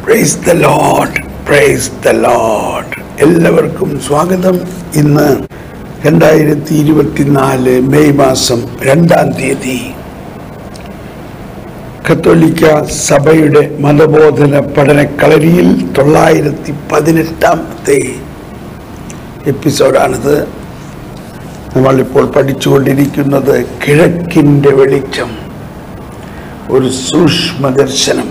Price the lord, praise the lord. എല്ലാവർക്കും സ്വാഗതം. ഇന്ന് 2024 മെയ് മാസം 2-ാം തീയതി കത്തോലിക്ക സഭയുടെ മതബോധന പഠനക്കളരിയിൽ 918-ാമത്തെ എപ്പിസോഡാണിത്. നമ്മളിപ്പോൾ പഠിച്ചുകൊണ്ടിരിക്കുന്നത് കിഴക്കിൻ്റെ വെളിച്ചം, ഒരു സൂക്ഷ്മദർശനം.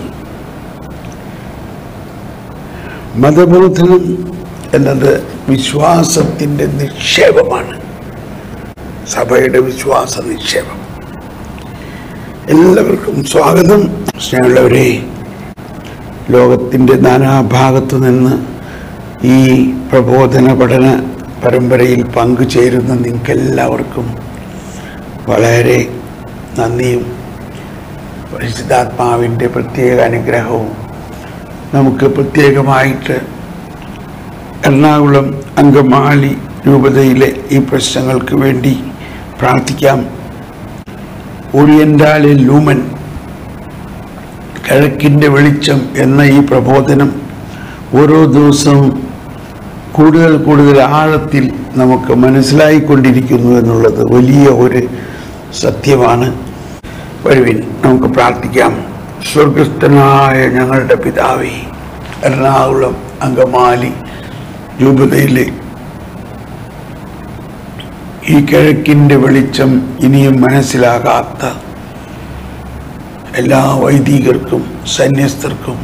മതബോധനം എന്നത് വിശ്വാസത്തിൻ്റെ നിക്ഷേപമാണ്, സഭയുടെ വിശ്വാസ നിക്ഷേപം. എല്ലാവർക്കും സ്വാഗതം. സ്നേഹമുള്ളവരെ, ലോകത്തിൻ്റെ നാനാഭാഗത്തു നിന്ന് ഈ പ്രബോധന പഠന പരമ്പരയിൽ പങ്കുചേരുന്ന നിങ്ങൾക്കെല്ലാവർക്കും വളരെ നന്ദിയും പരിശുദ്ധാത്മാവിൻ്റെ പ്രത്യേക അനുഗ്രഹവും. നമുക്ക് പ്രത്യേകമായിട്ട് എറണാകുളം അങ്കമാലി രൂപതയിലെ ഈ പ്രശ്നങ്ങൾക്ക് വേണ്ടി പ്രാർത്ഥിക്കാം. ഓറിയന്റാലെ ലൂമൻ, കിഴക്കിൻ്റെ വെളിച്ചം എന്ന ഈ പ്രബോധനം ഓരോ ദിവസവും കൂടുതൽ ആഴത്തിൽ നമുക്ക് മനസ്സിലായിക്കൊണ്ടിരിക്കുന്നു എന്നുള്ളത് വലിയ ഒരു സത്യമാണ്. വരുവിൻ, നമുക്ക് പ്രാർത്ഥിക്കാം. സ്വർഗസ്ഥനായ ഞങ്ങളുടെ പിതാവേ, എറണാകുളം അങ്കമാലി രൂപതയിലെ ഈ കിഴക്കിൻ്റെ വെളിച്ചം ഇനിയും മനസ്സിലാകാത്ത എല്ലാ വൈദികർക്കും സന്യസ്തർക്കും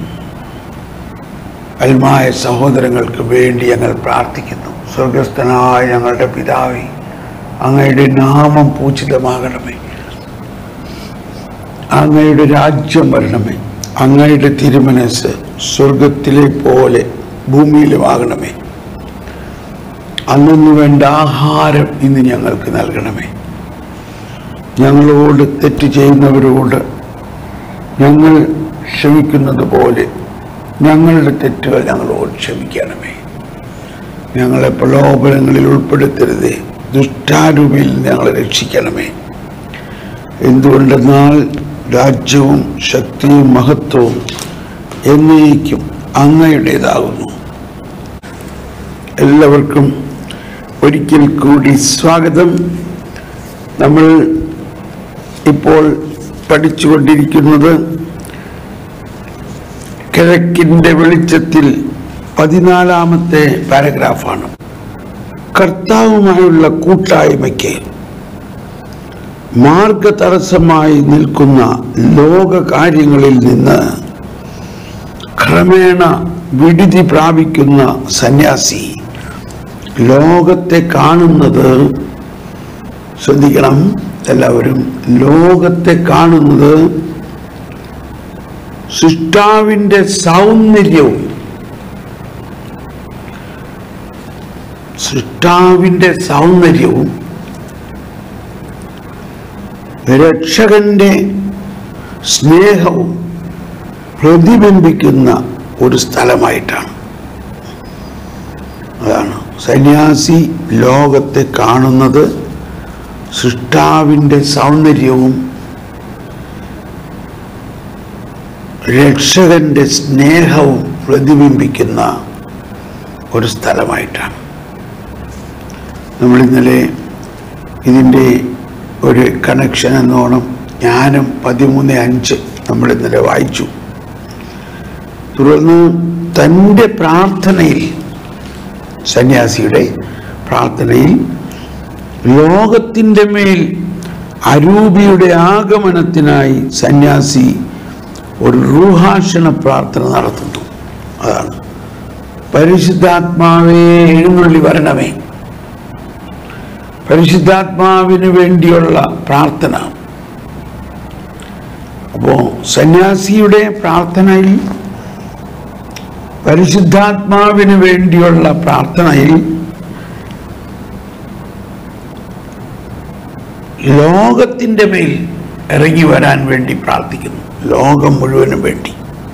അൽമായ സഹോദരങ്ങൾക്ക് വേണ്ടി ഞങ്ങൾ പ്രാർത്ഥിക്കുന്നു. സ്വർഗസ്ഥനായ ഞങ്ങളുടെ പിതാവേ, അങ്ങയുടെ നാമം പൂജിതമാകണമേ, അങ്ങയുടെ രാജ്യം വരണമേ, അങ്ങയുടെ തിരുമനസ് സ്വർഗത്തിലെ പോലെ ഭൂമിയിലുമാകണമേ. അന്നു വേണ്ട ആഹാരം ഇന്ന് ഞങ്ങൾക്ക് നൽകണമേ. ഞങ്ങളോട് തെറ്റ് ചെയ്യുന്നവരോട് ഞങ്ങൾ ക്ഷമിക്കുന്നത് പോലെ ഞങ്ങളുടെ തെറ്റുകൾ ഞങ്ങളോട് ക്ഷമിക്കണമേ. ഞങ്ങളെ പ്രലോഭനങ്ങളിൽ ഉൾപ്പെടുത്തരുതേ, ദുഷ്ടാരൂപിയിൽ ഞങ്ങളെ രക്ഷിക്കണമേ. എന്തുകൊണ്ടെന്നാൽ രാജ്യവും ശക്തിയും മഹത്വവും എന്നേക്കും അങ്ങയുടേതാകുന്നു. എല്ലാവർക്കും ഒരിക്കൽ കൂടി സ്വാഗതം. നമ്മൾ ഇപ്പോൾ പഠിച്ചുകൊണ്ടിരിക്കുന്നത് കിഴക്കിൻ്റെ വെളിച്ചത്തിൽ 14-ാമത്തെ പാരഗ്രാഫാണ്. കർത്താവുമായുള്ള കൂട്ടായ്മയ്ക്ക് മാർഗതടസ്സമായി നിൽക്കുന്ന ലോകകാര്യങ്ങളിൽ നിന്ന് ക്രമേണ വിടുതി പ്രാപിക്കുന്ന സന്യാസി ലോകത്തെ കാണുന്നത്, ശ്രദ്ധിക്കണം എല്ലാവരും, ലോകത്തെ കാണുന്നത് സൃഷ്ടാവിൻ്റെ സൗന്ദര്യവും രക്ഷകന്റെ സ്നേഹവും പ്രതിബിംബിക്കുന്ന ഒരു സ്ഥലമായിട്ടാണ്. അതാണ് സന്യാസി ലോകത്തെ കാണുന്നത് സൃഷ്ടാവിൻ്റെ സൗന്ദര്യവും രക്ഷകന്റെ സ്നേഹവും പ്രതിബിംബിക്കുന്ന ഒരു സ്ഥലമായിട്ടാണ്. നമ്മളിന്നലെ ഇതിൻ്റെ ഒരു കണക്ഷൻ എന്നോണം ജ്ഞാനം 13:5 നമ്മളിന്നലെ വായിച്ചു. തുടർന്ന് തൻ്റെ പ്രാർത്ഥനയിൽ, സന്യാസിയുടെ പ്രാർത്ഥനയിൽ, ലോകത്തിൻ്റെ മേൽ അരൂപിയുടെ ആഗമനത്തിനായി സന്യാസി ഒരു റൂഹാഷണ പ്രാർത്ഥന നടത്തുന്നു. അതാണ് പരിശുദ്ധാത്മാവേ എഴുന്നള്ളി വരണമേ. പരിശുദ്ധാത്മാവിന് വേണ്ടിയുള്ള പ്രാർത്ഥന. അപ്പോൾ സന്യാസിയുടെ പ്രാർത്ഥനയിൽ, പരിശുദ്ധാത്മാവിന് വേണ്ടിയുള്ള പ്രാർത്ഥനയിൽ ലോകത്തിൻ്റെ മേൽ ഇറങ്ങി വരാൻ വേണ്ടി പ്രാർത്ഥിക്കുന്നു. ലോകം മുഴുവനും വേണ്ടി,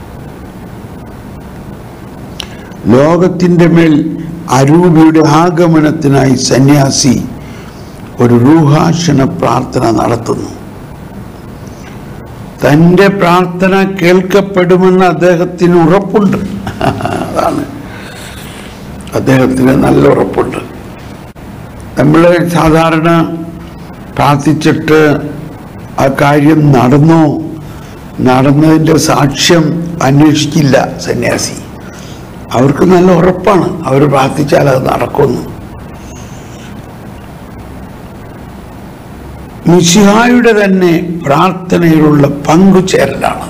ലോകത്തിൻ്റെ മേൽ അരൂപിയുടെ ആഗമനത്തിനായി സന്യാസി ഒരു റൂഹാഷണ പ്രാർത്ഥന നടത്തുന്നു. തൻ്റെ പ്രാർത്ഥന കേൾക്കപ്പെടുമെന്ന് അദ്ദേഹത്തിന് ഉറപ്പ് ഉറപ്പുണ്ട്. അതാണ് അദ്ദേഹത്തിന് നല്ല ഉറപ്പുണ്ട്. നമ്മൾ സാധാരണ പ്രാർത്ഥിച്ചിട്ട് ആ കാര്യം നടന്നോ, നടന്നതിൻ്റെ സാക്ഷ്യം അന്വേഷിക്കില്ല സന്യാസി. അവർക്ക് നല്ല ഉറപ്പാണ്, അവർ പ്രാർത്ഥിച്ചാൽ അത് നടക്കുന്നു. മിശിഹായുടെ തന്നെ പ്രാർത്ഥനയിലുള്ള പങ്കുചേരലാണ്.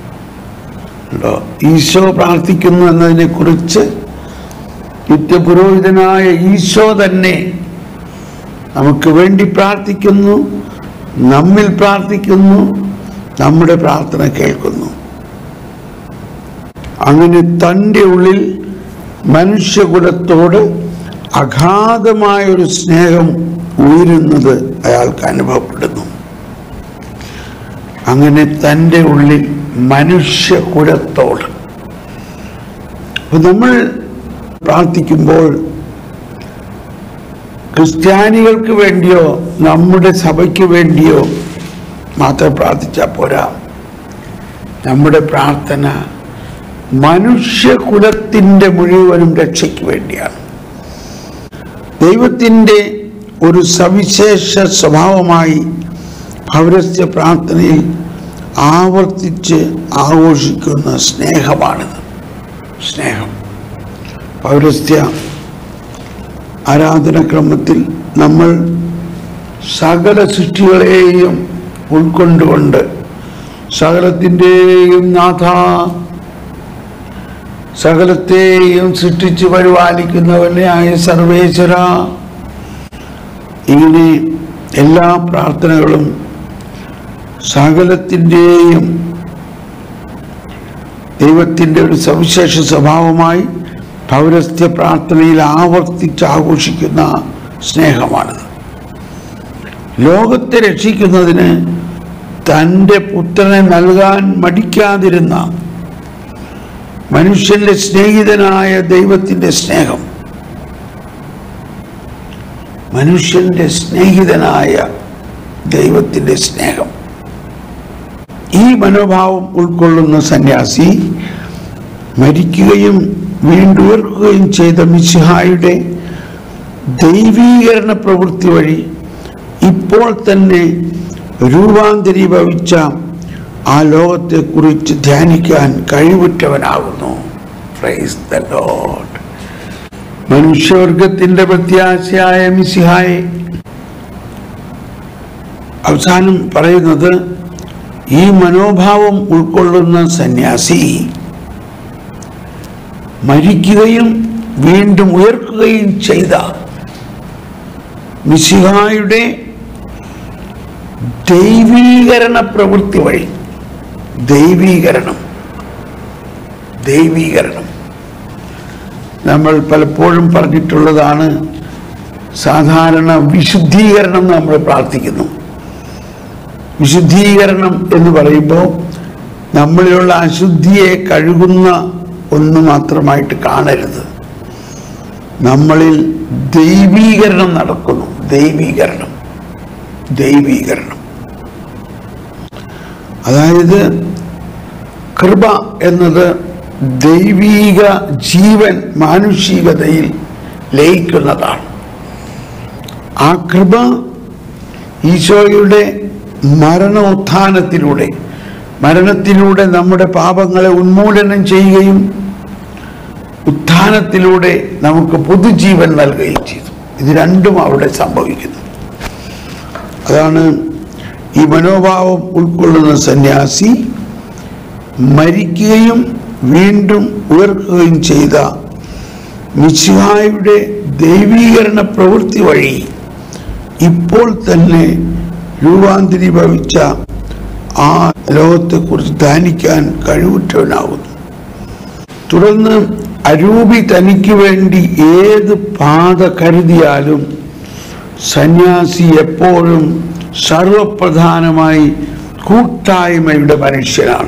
ഈശോ പ്രാർത്ഥിക്കുന്നു എന്നതിനെ കുറിച്ച് നിത്യപുരോഹിതനായ ഈശോ തന്നെ നമുക്ക് വേണ്ടി പ്രാർത്ഥിക്കുന്നു, നമ്മിൽ പ്രാർത്ഥിക്കുന്നു, നമ്മുടെ പ്രാർത്ഥന കേൾക്കുന്നു. അങ്ങനെ തൻ്റെ ഉള്ളിൽ മനുഷ്യകുലത്തോട് അഗാധമായൊരു സ്നേഹം ഉയരുന്നത് അയാൾക്ക് അനുഭവപ്പെടുന്നു. അങ്ങനെ തൻ്റെ ഉള്ളിൽ മനുഷ്യകുലത്തോട്. അപ്പോൾ നമ്മൾ പ്രാർത്ഥിക്കുമ്പോൾ ക്രിസ്ത്യാനികൾക്ക് വേണ്ടിയോ നമ്മുടെ സഭയ്ക്ക് വേണ്ടിയോ മാത്രം പ്രാർത്ഥിച്ചാൽ പോരാ. നമ്മുടെ പ്രാർത്ഥന മനുഷ്യകുലത്തിൻ്റെ മുഴുവനും രക്ഷയ്ക്ക് വേണ്ടിയാണ്. ദൈവത്തിൻ്റെ ഒരു സവിശേഷ സ്വഭാവമായി പൗരസ്ത്യ പ്രാർത്ഥനയിൽ ആവർത്തിച്ച് ആഘോഷിക്കുന്ന സ്നേഹമാണിത്. സ്നേഹം പൗരസ്ത്യ ആരാധനാക്രമത്തിൽ നമ്മൾ സകല സൃഷ്ടികളെയും ഉൾക്കൊണ്ടുകൊണ്ട് സകലത്തിൻ്റെയും നാഥ, സകലത്തെയും സൃഷ്ടിച്ച് പരിപാലിക്കുന്നവനായ സർവേശ്വര, ഇങ്ങനെ എല്ലാ പ്രാർത്ഥനകളും സകലത്തിൻ്റെയും ദൈവത്തിൻ്റെ ഒരു സവിശേഷ സ്വഭാവമായി പൗരസ്ത്യ പ്രാർത്ഥനയിൽ ആവർത്തിച്ച് ആഘോഷിക്കുന്ന സ്നേഹമാണിത്. ലോകത്തെ രക്ഷിക്കുന്നതിന് തൻ്റെ പുത്രനെ നൽകാൻ മടിക്കാതിരുന്ന മനുഷ്യന്റെ സ്നേഹിതനായ ദൈവത്തിൻ്റെ സ്നേഹം, മനുഷ്യന്റെ സ്നേഹിതനായ ദൈവത്തിൻ്റെ സ്നേഹം, ഈ മനോഭാവം ഉൾക്കൊള്ളുന്ന സന്യാസി മരിക്കുകയും വീണ്ടുയർക്കുകയും ചെയ്ത മിശിഹായുടെ ദൈവീകരണ പ്രവൃത്തി വഴി ഇപ്പോൾ തന്നെ രൂപാന്തരീഭവിച്ച ആ ലോകത്തെക്കുറിച്ച് ധ്യാനിക്കാൻ കഴിവുറ്റവനാകുന്നു. Price the Lord. മനുഷ്യവർഗത്തിന്റെ പ്രത്യാശയായ മിശിഹായെ അവസാനം പറയുന്നത്, ഈ മനോഭാവം ഉൾക്കൊള്ളുന്ന സന്യാസി മരിക്കുകയും വീണ്ടും ഉയർക്കുകയും ചെയ്ത മിശിഹായുടെ ദൈവീകരണ പ്രവൃത്തി വഴി, ദൈവീകരണം നമ്മൾ പലപ്പോഴും പറഞ്ഞിട്ടുള്ളതാണ്. സാധാരണ വിശുദ്ധീകരണം നമ്മൾ പ്രാർത്ഥിക്കുന്നു. വിശുദ്ധീകരണം എന്ന് പറയുമ്പോൾ നമ്മളിലുള്ള അശുദ്ധിയെ കഴുകുന്ന ഒന്ന് മാത്രമായിട്ട് കാണരുത്. നമ്മളിൽ ദൈവീകരണം നടക്കുന്നു. ദൈവീകരണം അതായത് കൃപ എന്നത് ദൈവീക ജീവൻ മാനുഷികതയിൽ ലയിക്കുന്നതാണ്. ആ കൃപ ഈശോയുടെ മരണത്തിലൂടെ നമ്മുടെ പാപങ്ങളെ ഉന്മൂലനം ചെയ്യുകയും ഉത്ഥാനത്തിലൂടെ നമുക്ക് പുതുജീവൻ നൽകുകയും ചെയ്തു. ഇത് രണ്ടും അവിടെ സംഭവിക്കുന്നു. അതാണ് ഈ മനോഭാവം ഉൾക്കൊള്ളുന്ന സന്യാസി മരിക്കുകയും വീണ്ടും ഉയർക്കുകയും ചെയ്ത മിശിഹായുടെ ദൈവീകരണ പ്രവൃത്തി വഴി ഇപ്പോൾ തന്നെ രൂപാന്തരീഭവിച്ച ആ ലോകത്തെക്കുറിച്ച് ധ്യാനിക്കാൻ കഴിവുറ്റവനാകുന്നു. തുടർന്ന് അരൂപി തനിക്ക് വേണ്ടി ഏത് പാത കരുതിയാലും സന്യാസി എപ്പോഴും സർവപ്രധാനമായി കൂട്ടായ്മയുടെ മനുഷ്യനാണ്.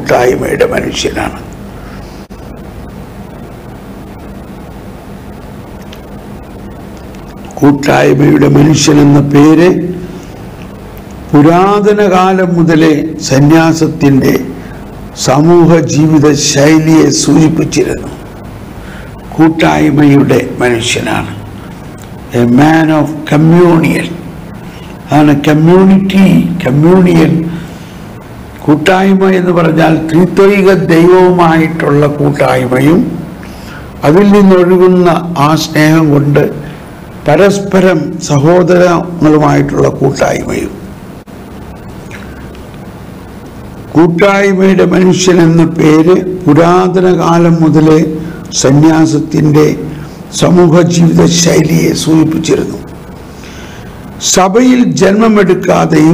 കൂട്ടായ്മയുടെ മനുഷ്യൻ എന്ന പേര് പുരാതന കാലം മുതലേ സന്യാസത്തിൻ്റെ സമൂഹ ജീവിത ശൈലിയെ സൂചിപ്പിച്ചിരുന്നു. കൂട്ടായ്മയുടെ മനുഷ്യനാണ്. എ മാൻ ഓഫ് കമ്മ്യൂണിയൻ ആണ്. കമ്മ്യൂണിയൻ കൂട്ടായ്മ എന്ന് പറഞ്ഞാൽ ത്രിത്വൈക ദൈവവുമായിട്ടുള്ള കൂട്ടായ്മയും അതിൽ നിന്നൊഴുകുന്ന ആ സ്നേഹം കൊണ്ട് പരസ്പരം സഹോദരങ്ങളുമായിട്ടുള്ള കൂട്ടായ്മയും. കൂട്ടായ്മയുടെ മനുഷ്യൻ എന്ന പേര് പുരാതന കാലം മുതലേ സന്യാസത്തിൻ്റെ സമൂഹ ജീവിത ശൈലിയെ സൂചിപ്പിച്ചിരുന്നു. സഭയിൽ ജന്മമെടുക്കാതെയും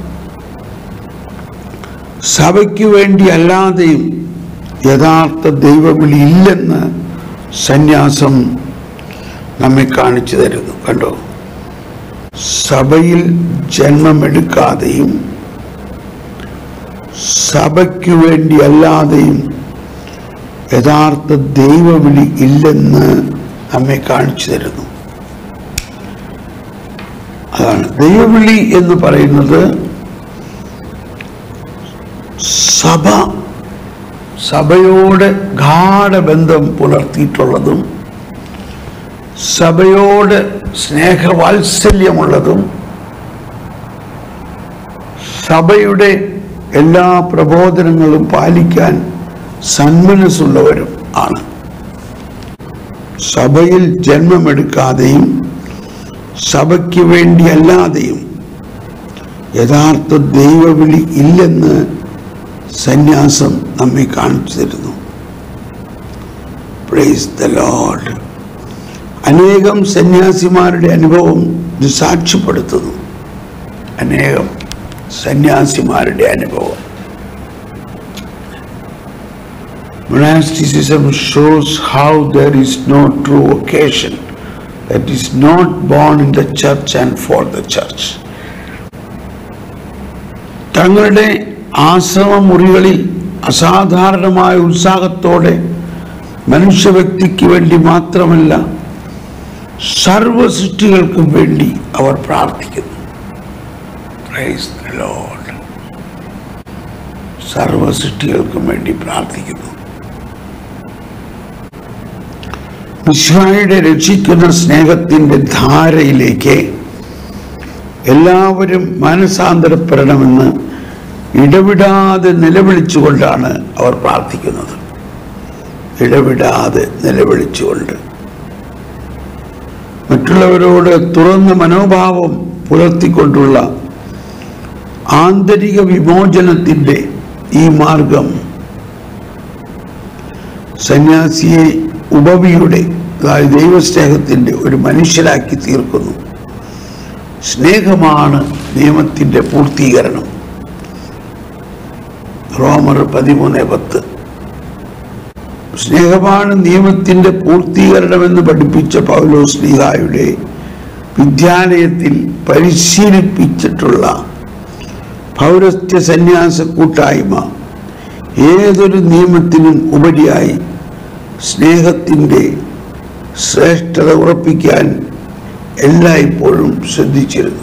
സഭയ്ക്ക് വേണ്ടി അല്ലാതെയും യഥാർത്ഥ ദൈവവിളി ഇല്ലെന്ന് സന്യാസം നമ്മെ കാണിച്ചു തരുന്നു. കണ്ടോ, സഭയിൽ ജന്മമെടുക്കാതെയും സഭയ്ക്ക് വേണ്ടി അല്ലാതെയും യഥാർത്ഥ ദൈവവിളി ഇല്ലെന്ന് നമ്മെ കാണിച്ചു തരുന്നു. അതാണ് ദൈവവിളി എന്ന് പറയുന്നത്. സഭയോട് ഗാഢബന്ധം പുലർത്തിയിട്ടുള്ളതും സഭയോട് സ്നേഹവാത്സല്യമുള്ളതും സഭയുടെ എല്ലാ പ്രബോധനങ്ങളും പാലിക്കാൻ സന്മനസ്സുള്ളവരും ആണ്. സഭയിൽ ജന്മമെടുക്കാതെയും സഭയ്ക്ക് വേണ്ടി അല്ലാതെയും യഥാർത്ഥ ദൈവവിളി ഇല്ലെന്ന് സന്യാസം നമ്മെ കാണിച്ചു തരുന്നു. Praise the lord. അനേകം സന്യാസിമാരുടെ അനുഭവം ഇത് സാക്ഷ്യപ്പെടുത്തുന്നു. അനേകം സന്യാസിമാരുടെ അനുഭവം. Monasticism shows how there is no true vocation that is not born in the church and for the church. തങ്ങളുടെ ആശ്രമ മുറികളിൽ അസാധാരണമായ ഉത്സാഹത്തോടെ മനുഷ്യവ്യക്തിക്ക് വേണ്ടി മാത്രമല്ല സർവ്വ സൃഷ്ടികൾക്കും വേണ്ടി അവർ പ്രാർത്ഥിക്കുന്നു. Praise the lord. സർവ്വ സൃഷ്ടികൾക്കും വേണ്ടി പ്രാർത്ഥിക്കുന്നു. മിശിഹായുടെ രക്ഷിക്കുന്ന സ്നേഹത്തിൻ്റെ ധാരയിലേക്ക് എല്ലാവരും മാനസാന്തരപ്പെടണമെന്ന് ഇടവിടാതെ നിലവിളിച്ചുകൊണ്ടാണ് അവർ പ്രാർത്ഥിക്കുന്നത്. ഇടവിടാതെ നിലവിളിച്ചുകൊണ്ട് മറ്റുള്ളവരോട് തുറന്ന മനോഭാവം പുലർത്തിക്കൊണ്ടുള്ള ആന്തരിക വിമോചനത്തിൻ്റെ ഈ മാർഗം സന്യാസിയെ ഉപവിയുടെ, അതായത് ദൈവസ്നേഹത്തിൻ്റെ ഒരു മനുഷ്യരാക്കി തീർക്കുന്നു. സ്നേഹമാണ് നിയമത്തിൻ്റെ പൂർത്തീകരണം. റോമർ 13:10. സ്നേഹമാണ് നിയമത്തിൻ്റെ പൂർത്തീകരണമെന്ന് പഠിപ്പിച്ച പൗലോസ് ശ്ലീഹായുടെ വിദ്യാലയത്തിൽ പരിശീലിപ്പിച്ചിട്ടുള്ള പൗരസ്ത്യ സന്യാസ കൂട്ടായ്മ ഏതൊരു നിയമത്തിനും ഉപരിയായി സ്നേഹത്തിൻ്റെ ശ്രേഷ്ഠത ഉറപ്പിക്കാൻ എല്ലായ്പ്പോഴും ശ്രദ്ധിച്ചിരുന്നു.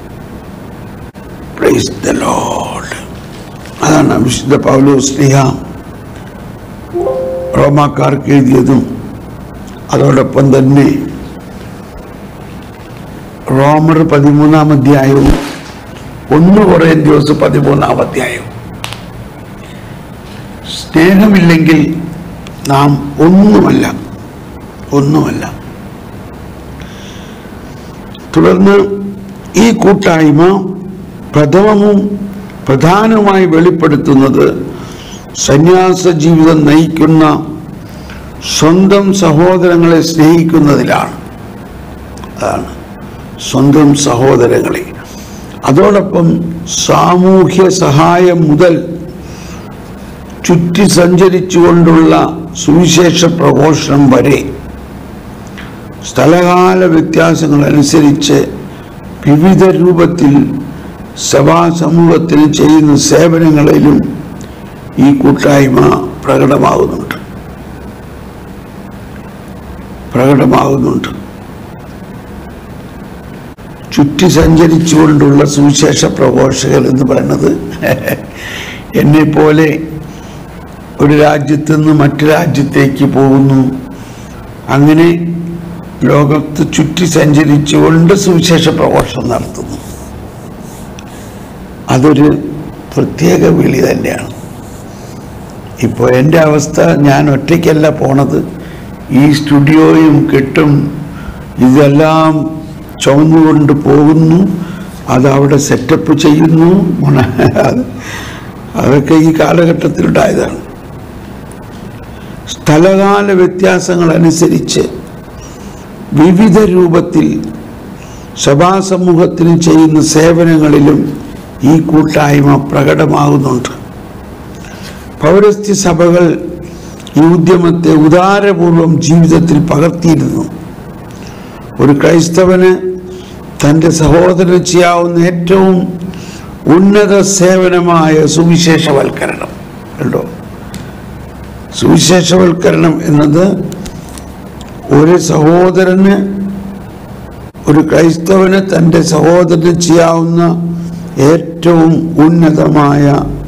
Praise the lord. അതാണ് വിശുദ്ധ പൗലോസ് ശ്ലീഹ റോമാക്കാർക്ക് എഴുതിയതും അതോടൊപ്പം തന്നെ റോമർ 13-ാം അധ്യായവും 1 കൊറിന്ത്യർ 13-ാം അധ്യായവും. സ്നേഹമില്ലെങ്കിൽ നാം ഒന്നുമല്ല. തുടർന്ന് ഈ കൂട്ടായ്മ പ്രധാനമായി വെളിപ്പെടുത്തുന്നത് സന്യാസ ജീവിതം നയിക്കുന്ന സ്വന്തം സഹോദരങ്ങളെ സ്നേഹിക്കുന്നതിലാണ്. അതാണ് സ്വന്തം സഹോദരങ്ങളെ. അതോടൊപ്പം സാമൂഹ്യ സഹായം മുതൽ ചുറ്റി സഞ്ചരിച്ചുകൊണ്ടുള്ള സുവിശേഷ പ്രഘോഷണം വരെ സ്ഥലകാല വ്യത്യാസങ്ങൾ അനുസരിച്ച് വിവിധ രൂപത്തിൽ സഭാ സമൂഹത്തിന് ചെയ്യുന്ന സേവനങ്ങളിലും ഈ കൂട്ടായ്മ പ്രകടമാകുന്നുണ്ട്. ചുറ്റി സഞ്ചരിച്ചുകൊണ്ടുള്ള സുവിശേഷ പ്രഘോഷകർ എന്ന് പറയുന്നത് എന്നെപ്പോലെ ഒരു രാജ്യത്ത് നിന്ന് മറ്റു രാജ്യത്തേക്ക് പോകുന്നു. അങ്ങനെ ലോകത്ത് ചുറ്റി സഞ്ചരിച്ചുകൊണ്ട് സുവിശേഷ പ്രഘോഷണം നടത്തുന്നു. അതൊരു പ്രത്യേക വിളി തന്നെയാണ്. ഇപ്പോൾ എൻ്റെ അവസ്ഥ, ഞാൻ ഒറ്റയ്ക്കല്ല പോണത്. ഈ സ്റ്റുഡിയോയും കെട്ടും ഇതെല്ലാം ചുമന്നുകൊണ്ട് പോകുന്നു. അതവിടെ സെറ്റപ്പ് ചെയ്യുന്നു. അതൊക്കെ ഈ കാലഘട്ടത്തിലുണ്ടായതാണ്. സ്ഥലകാല വ്യത്യാസങ്ങൾ അനുസരിച്ച് വിവിധ രൂപത്തിൽ സഭാസമൂഹത്തിന് ചെയ്യുന്ന സേവനങ്ങളിലും ഈ കൂട്ടായ്മ പ്രകടമാകുന്നുണ്ട്. പൗരസ്ത്യ സഭകൾ ഈ ഉദ്യമത്തെ ഉദാരപൂർവം ജീവിതത്തിൽ പകർത്തിയിരുന്നു. ഒരു ക്രൈസ്തവന് തൻ്റെ സഹോദരന് ചെയ്യാവുന്ന ഏറ്റവും ഉന്നത സേവനമായ സുവിശേഷവൽക്കരണം കണ്ടോ. സുവിശേഷവൽക്കരണം എന്നത് ഒരു സഹോദരന്, ഒരു ക്രൈസ്തവന് തൻ്റെ സഹോദരന് ചെയ്യാവുന്ന ഏറ്റവും ഉന്നതമായ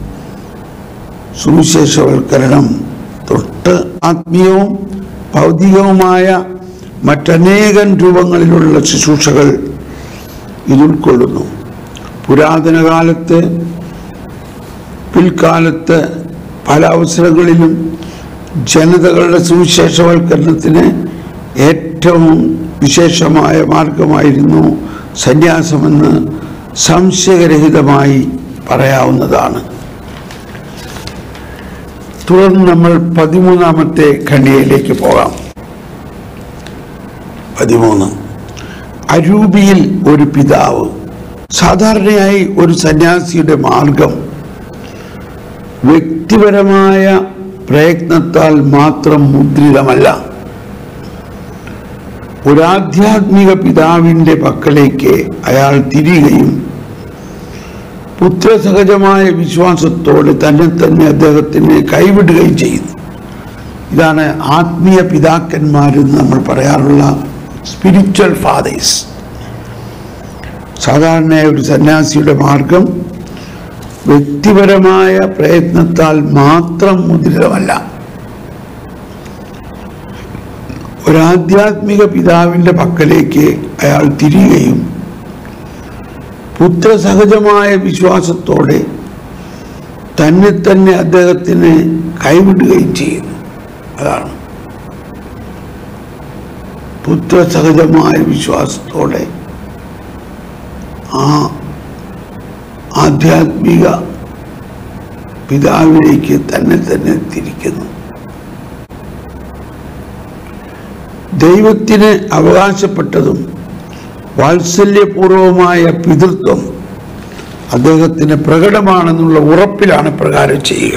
സുവിശേഷവൽക്കരണം. തൊട്ട് ആത്മീയവും ഭൗതികവുമായ മറ്റനേകം രൂപങ്ങളിലുള്ള ശുശ്രൂഷകൾ ഇതുൾക്കൊള്ളുന്നു. പുരാതന കാലത്ത്, പിൽക്കാലത്ത് പല അവസരങ്ങളിലും ജനതകളുടെ സുവിശേഷവൽക്കരണത്തിന് ഏറ്റവും വിശേഷമായ മാർഗമായിരുന്നു സന്യാസമെന്ന് സംശയരഹിതമായി പറയാവുന്നതാണ്. തുടർന്ന് നമ്മൾ 13-ാമത്തെ ഖണ്ഡികയിലേക്ക് പോകാം. 13 അരൂപിയിൽ ഒരു പിതാവ്. സാധാരണയായി ഒരു സന്യാസിയുടെ മാർഗം വ്യക്തിപരമായ പ്രയത്നത്താൽ മാത്രം മുദ്രിതമല്ല. ഒരാധ്യാത്മിക പിതാവിൻ്റെ പക്കലേക്ക് അയാൾ തിരിയുകയും പുത്രസഹജമായ വിശ്വാസത്തോടെ തന്നെ അദ്ദേഹത്തിന് കൈവിടുകയും ചെയ്യുന്നു. ഇതാണ് ആത്മീയ പിതാക്കന്മാരെന്ന് നമ്മൾ പറയാറുള്ള സ്പിരിച്വൽ ഫാദേഴ്സ്. സാധാരണ ഒരു സന്യാസിയുടെ മാർഗം വ്യക്തിപരമായ പ്രയത്നത്താൽ മാത്രം മുദ്രിതമല്ല. ഒരാധ്യാത്മിക പിതാവിൻ്റെ പക്കലേക്ക് അയാൾ തിരിയുകയും പുത്രസഹജമായ വിശ്വാസത്തോടെ തന്നെ അദ്ദേഹത്തിന് കൈവിടുകയും ചെയ്യുന്നു. അതാണ് പുത്രസഹജമായ വിശ്വാസത്തോടെ ആ ആധ്യാത്മിക പിതാവിലേക്ക് തന്നെ തിരിക്കുന്നു. ദൈവത്തിന് അവകാശപ്പെട്ടതും വാത്സല്യപൂർവമായ പിതൃത്വം അദ്ദേഹത്തിന് പ്രകടമാണെന്നുള്ള ഉറപ്പിലാണ് പ്രകാരം ചെയ്യുക.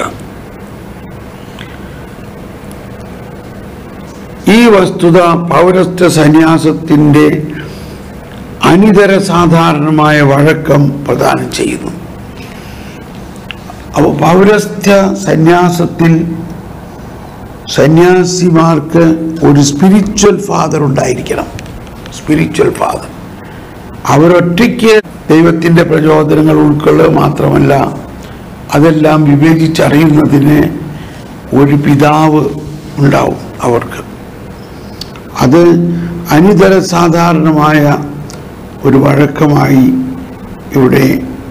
ഈ വസ്തുത പൗരസ്ത്യ സന്യാസത്തിൻ്റെ അനിതര സാധാരണമായ വഴക്കം പ്രദാനം ചെയ്യുന്നു. അപ്പോൾ പൗരസ്ത്യ സന്യാസത്തിൽ സന്യാസിമാർക്ക് ഒരു സ്പിരിച്വൽ ഫാദർ ഉണ്ടായിരിക്കണം. സ്പിരിച്വൽ ഫാദർ അവരൊറ്റയ്ക്ക് ദൈവത്തിൻ്റെ പ്രചോദനങ്ങൾ ഉൾക്കൊള്ളുക മാത്രമല്ല, അതെല്ലാം വിവേചിച്ചറിയുന്നതിന് ഒരു പിതാവ് ഉണ്ടാവും അവർക്ക്. അത് അനിതര സാധാരണമായ ഒരു വഴക്കമായി ഇവിടെ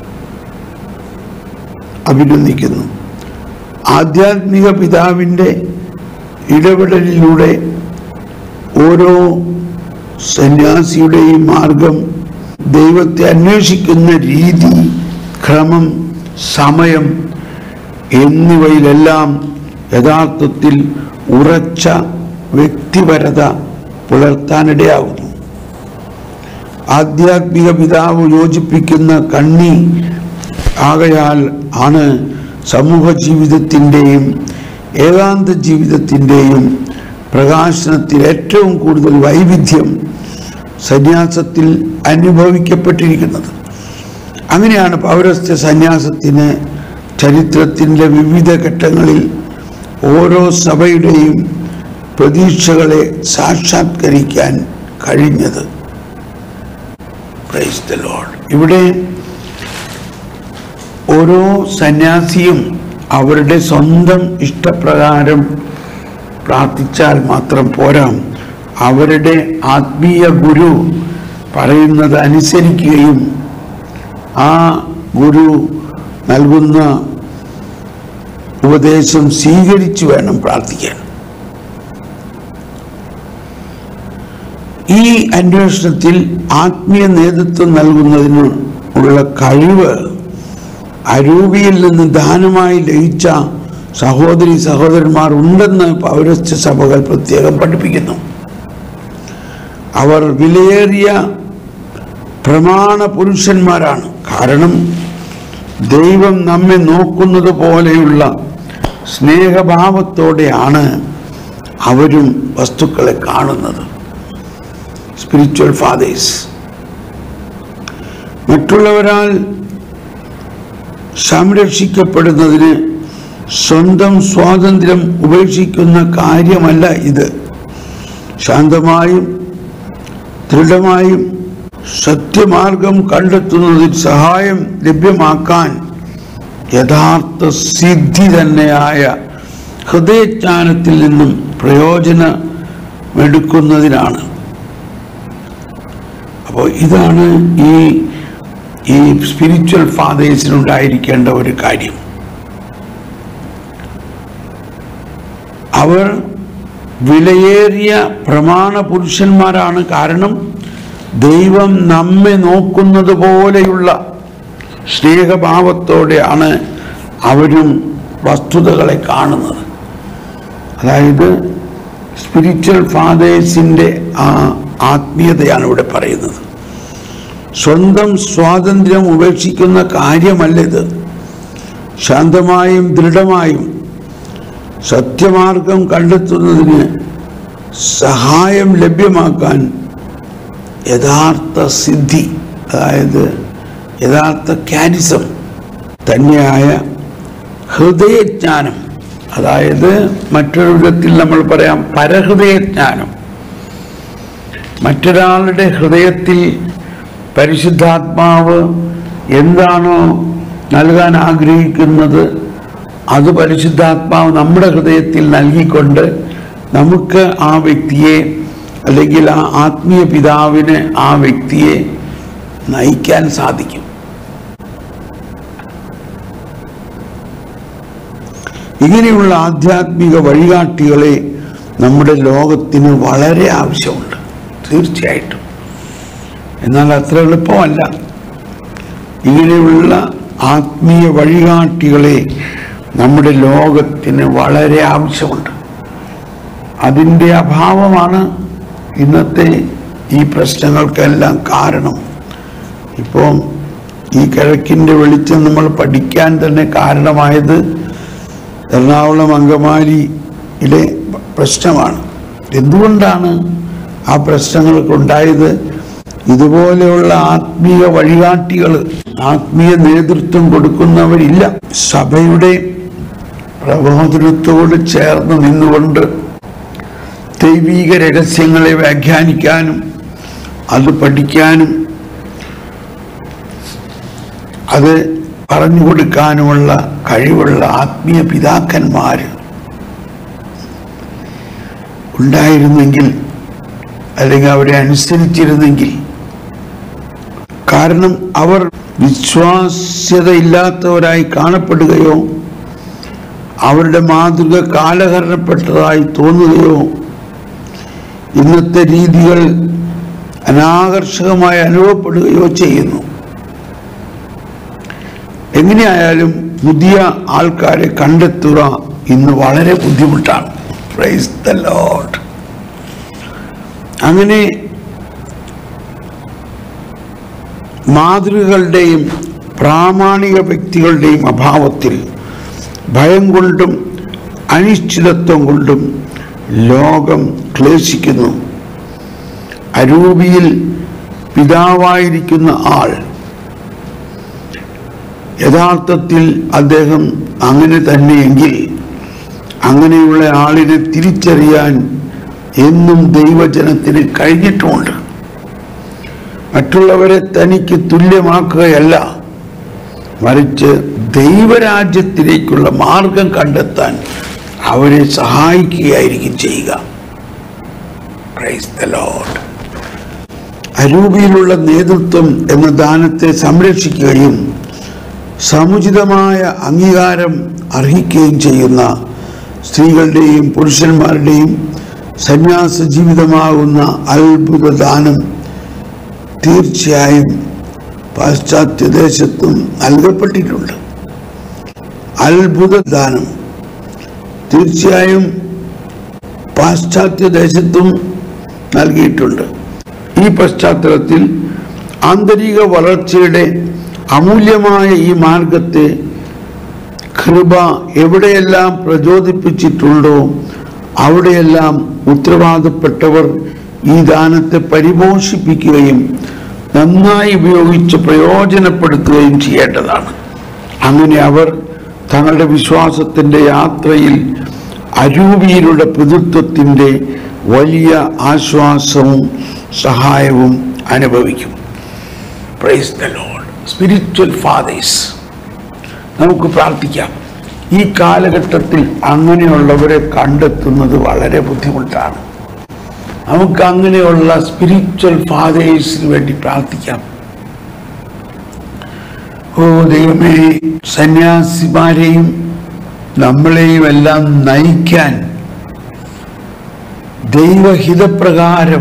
അഭിനന്ദിക്കുന്നു. ആധ്യാത്മിക പിതാവിൻ്റെ ഇടപെടലിലൂടെ ഓരോ സന്യാസിയുടെയും മാർഗം ദൈവത്തെ അന്വേഷിക്കുന്ന രീതി, ക്രമം, സമയം എന്നിവയിലെല്ലാം യഥാർത്ഥത്തിൽ ഉറച്ച വ്യക്തിപരത പുലർത്താനിടയാകുന്നു. ആധ്യാത്മിക പിതാവ് യോജിപ്പിക്കുന്ന കണ്ണി ആകയാൽ ആണ് സമൂഹ ജീവിതത്തിൻ്റെയും ഏകാന്ത ജീവിതത്തിൻ്റെയും പ്രകാശനത്തിൽ ഏറ്റവും കൂടുതൽ വൈവിധ്യം സന്യാസത്തിൽ അനുഭവിക്കപ്പെട്ടിരിക്കുന്നത്. അങ്ങനെയാണ് പൗരസ്ത്യ സന്യാസത്തിന് ചരിത്രത്തിൻ്റെ വിവിധ ഘട്ടങ്ങളിൽ ഓരോ സഭയുടെയും പ്രതീക്ഷകളെ സാക്ഷാത്കരിക്കാൻ കഴിഞ്ഞത്. Praise the lord. ഇവിടെ ഓരോ സന്യാസിയും അവരുടെ സ്വന്തം ഇഷ്ടപ്രകാരം പ്രാർത്ഥിച്ചാൽ മാത്രം പോരാ, അവരുടെ ആത്മീയ ഗുരു പറയുന്നത് അനുസരിക്കുകയും ആ ഗുരു നൽകുന്ന ഉപദേശം സ്വീകരിച്ചു വേണം പ്രാർത്ഥിക്കാൻ. ഈ അന്വേഷണത്തിൽ ആത്മീയ നേതൃത്വം നൽകുന്നതിന് ഉള്ള കഴിവ് അരൂപിയിൽ നിന്ന് ദാനമായി ലഭിച്ച സഹോദരി സഹോദരന്മാർ ഉണ്ടെന്ന് പൗരസ്ത്യ സഭകൾ പ്രത്യേകം പഠിപ്പിക്കുന്നു. അവർ വിലയേറിയ പ്രമാണ പുരുഷന്മാരാണ്. കാരണം ദൈവം നമ്മെ നോക്കുന്നത് പോലെയുള്ള സ്നേഹഭാവത്തോടെയാണ് അവരും വസ്തുക്കളെ കാണുന്നത്. സ്പിരിച്വൽ ഫാദേഴ്സ് മറ്റുള്ളവരാൽ സംരക്ഷിക്കപ്പെടുന്നതിന് സ്വന്തം സ്വാതന്ത്ര്യം ഉപേക്ഷിക്കുന്ന കാര്യമല്ല ഇത്. ശാന്തമായും ദൃഢമായും സത്യമാർഗം കണ്ടെത്തുന്നതിൽ സഹായം ലഭ്യമാക്കാൻ യഥാർത്ഥ സിദ്ധി തന്നെയായ ഹൃദയജ്ഞാനത്തിൽ നിന്നും പ്രയോജനമെടുക്കുന്നതിനാണ്. അപ്പോൾ ഇതാണ് ഈ സ്പിരിച്വൽ ഫാദേഴ്സിനുണ്ടായിരിക്കേണ്ട ഒരു കാര്യം. അവർ വിലയേറിയ പ്രമാണ പുരുഷന്മാരാണ്. കാരണം ദൈവം നമ്മെ നോക്കുന്നത് പോലെയുള്ള സ്നേഹഭാവത്തോടെയാണ് അവരും വസ്തുതകളെ കാണുന്നത്. അതായത് സ്പിരിച്വൽ ഫാദേഴ്സിൻ്റെ ആ ആത്മീയതയാണ് ഇവിടെ പറയുന്നത്. സ്വന്തം സ്വാതന്ത്ര്യം ഉപേക്ഷിക്കുന്ന കാര്യമല്ല ഇത്. ശാന്തമായും ദൃഢമായും സത്യമാർഗം കണ്ടെത്തുന്നതിന് സഹായം ലഭ്യമാക്കാൻ യഥാർത്ഥ സിദ്ധി, അതായത് യഥാർത്ഥ ക്യാരിസം തന്നെയായ ഹൃദയജ്ഞാനം, അതായത് മറ്റൊരു വിധത്തിൽ നമ്മൾ പറയാം പരഹൃദയജ്ഞാനം. മറ്റൊരാളുടെ ഹൃദയത്തിൽ പരിശുദ്ധാത്മാവ് എന്താണോ നൽകാൻ ആഗ്രഹിക്കുന്നത് അത് പരിശുദ്ധാത്മാവ് നമ്മുടെ ഹൃദയത്തിൽ നൽകിക്കൊണ്ട് നമുക്ക് ആ വ്യക്തിയെ അല്ലെങ്കിൽ ആ ആത്മീയ പിതാവിന് ആ വ്യക്തിയെ നയിക്കാൻ സാധിക്കും. ഇങ്ങനെയുള്ള ആധ്യാത്മിക വഴികാട്ടികളെ നമ്മുടെ ലോകത്തിന് വളരെ ആവശ്യമുണ്ട്, തീർച്ചയായിട്ടും. എന്നാൽ അത്ര എളുപ്പമല്ല. ഇങ്ങനെയുള്ള ആത്മീയ വഴികാട്ടികളെ നമ്മുടെ ലോകത്തിന് വളരെ ആവശ്യമുണ്ട്. അതിൻ്റെ അഭാവമാണ് ഇന്നത്തെ ഈ പ്രശ്നങ്ങൾക്കെല്ലാം കാരണം. ഇപ്പോൾ ഈ കിഴക്കിൻ്റെ വെളിച്ചം നമ്മൾ പഠിക്കാൻ തന്നെ കാരണമായത് എറണാകുളം അങ്കമാലിയിലെ പ്രശ്നമാണ്. എന്തുകൊണ്ടാണ് ആ പ്രശ്നങ്ങളൊക്കെ ഉണ്ടായത്? ഇതുപോലെയുള്ള ആത്മീയ വഴികാട്ടികൾ, ആത്മീയ നേതൃത്വം കൊടുക്കുന്നവരില്ല. സഭയുടെ പ്രബോധനത്തോട് ചേർന്ന് നിന്നുകൊണ്ട് ദൈവീക രഹസ്യങ്ങളെ വ്യാഖ്യാനിക്കാനും അത് പഠിക്കാനും അത് പറഞ്ഞു കൊടുക്കാനുമുള്ള കഴിവുള്ള ആത്മീയ പിതാക്കന്മാർ ഉണ്ടായിരുന്നെങ്കിൽ, അല്ലെങ്കിൽ അവരെ അനുസരിച്ചിരുന്നെങ്കിൽ. കാരണം അവർ വിശ്വാസ്യതയില്ലാത്തവരായി കാണപ്പെടുകയോ അവരുടെ മാതൃക കാലഹരണപ്പെട്ടതായി തോന്നുകയോ ഇന്നത്തെ രീതികൾ അനാകർഷകമായി അനുഭവപ്പെടുകയോ ചെയ്യുന്നു. എങ്ങനെയായാലും പുതിയ ആൾക്കാരെ കണ്ടെത്തുക ഇന്ന് വളരെ ബുദ്ധിമുട്ടാണ്. Praise the lord. അങ്ങനെ മാതൃകകളുടെയും പ്രാമാണിക വ്യക്തികളുടെയും അഭാവത്തിൽ ഭയം കൊണ്ടും അനിശ്ചിതത്വം കൊണ്ടും ലോകം ക്ലേശിക്കുന്നു. അരൂപിയിൽ പിതാവായിരിക്കുന്ന ആൾ യഥാർത്ഥത്തിൽ അദ്ദേഹം അങ്ങനെ തന്നെയെങ്കിൽ അങ്ങനെയുള്ള ആളിനെ തിരിച്ചറിയാൻ എന്നും ദൈവജനത്തിന് കഴിഞ്ഞിട്ടുമുണ്ട്. മറ്റുള്ളവരെ തനിക്ക് തുല്യമാക്കുകയല്ല, മറിച്ച് ദൈവരാജ്യത്തിലേക്കുള്ള മാർഗം കണ്ടെത്താൻ അവരെ സഹായിക്കുകയായിരിക്കും ചെയ്യുക. Price the Lord. അരൂപിയിലുള്ള നേതൃത്വം എന്ന ദാനത്തെ സംരക്ഷിക്കുകയും സമുചിതമായ അംഗീകാരം അർഹിക്കുകയും ചെയ്യുന്ന സ്ത്രീകളുടെയും പുരുഷന്മാരുടെയും സന്യാസ ജീവിതമാകുന്ന അത്ഭുത ദാനം തീർച്ചയായും പാശ്ചാത്യദേശത്തും നൽകപ്പെട്ടിട്ടുണ്ട്. അത്ഭുത ദാനം തീർച്ചയായും പാശ്ചാത്യദേശത്തും നൽകിയിട്ടുണ്ട്. ഈ പശ്ചാത്തലത്തിൽ ആന്തരിക വളർച്ചയുടെ അമൂല്യമായ ഈ മാർഗത്തെ കൃപ എവിടെയെല്ലാം പ്രചോദിപ്പിച്ചിട്ടുണ്ടോ അവിടെയെല്ലാം ഉത്തരവാദപ്പെട്ടവർ ഈ ദാനത്തെ പരിപോഷിപ്പിക്കുകയും നന്നായി ഉപയോഗിച്ച് പ്രയോജനപ്പെടുത്തുകയും ചെയ്യേണ്ടതാണ്. അങ്ങനെ അവർ തങ്ങളുടെ വിശ്വാസത്തിൻ്റെ യാത്രയിൽ അരൂപിയിലുള്ള പിതൃത്വത്തിൻ്റെ വലിയ ആശ്വാസവും സഹായവും അനുഭവിക്കും. Praise the lord. Spiritual fathers, നമുക്ക് പ്രാർത്ഥിക്കാം. ഈ കാലഘട്ടത്തിൽ അങ്ങനെയുള്ളവരെ കണ്ടെത്തുന്നത് വളരെ ബുദ്ധിമുട്ടാണ്. നമുക്ക് അങ്ങനെയുള്ള സ്പിരിച്വൽ ഫാദേഴ്സിന് വേണ്ടി പ്രാർത്ഥിക്കാം. ഓ ദൈവമേ, സന്യാസിമാരെയും നമ്മളെയും എല്ലാം നയിക്കാൻ ദൈവഹിതപ്രകാരം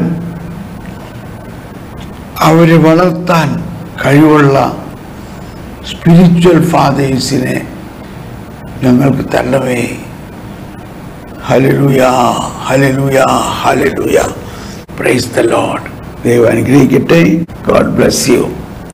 അവരെ വളർത്താൻ കഴിവുള്ള സ്പിരിച്വൽ ഫാദേഴ്സിനെ ഞങ്ങൾക്ക് തരണമേ. Hallelujah, hallelujah, hallelujah. Praise the lord. ദൈവം അനുഗ്രഹിക്കട്ടെ. God bless U.